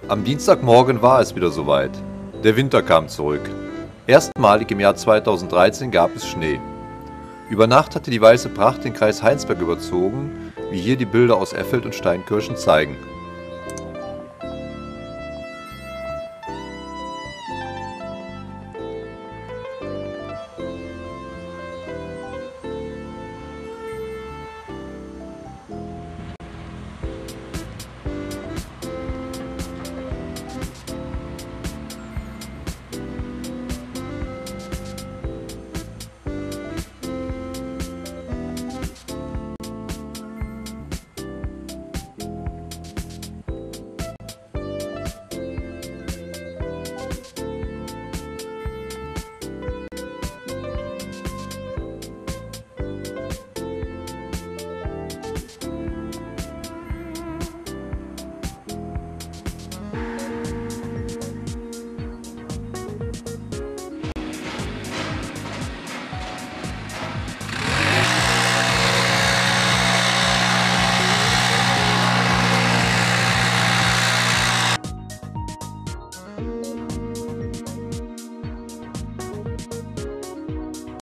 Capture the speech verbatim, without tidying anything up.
Am Dienstagmorgen war es wieder soweit. Der Winter kam zurück. Erstmalig im Jahr zweitausenddreizehn gab es Schnee. Über Nacht hatte die weiße Pracht den Kreis Heinsberg überzogen, wie hier die Bilder aus Effeld und Steinkirchen zeigen.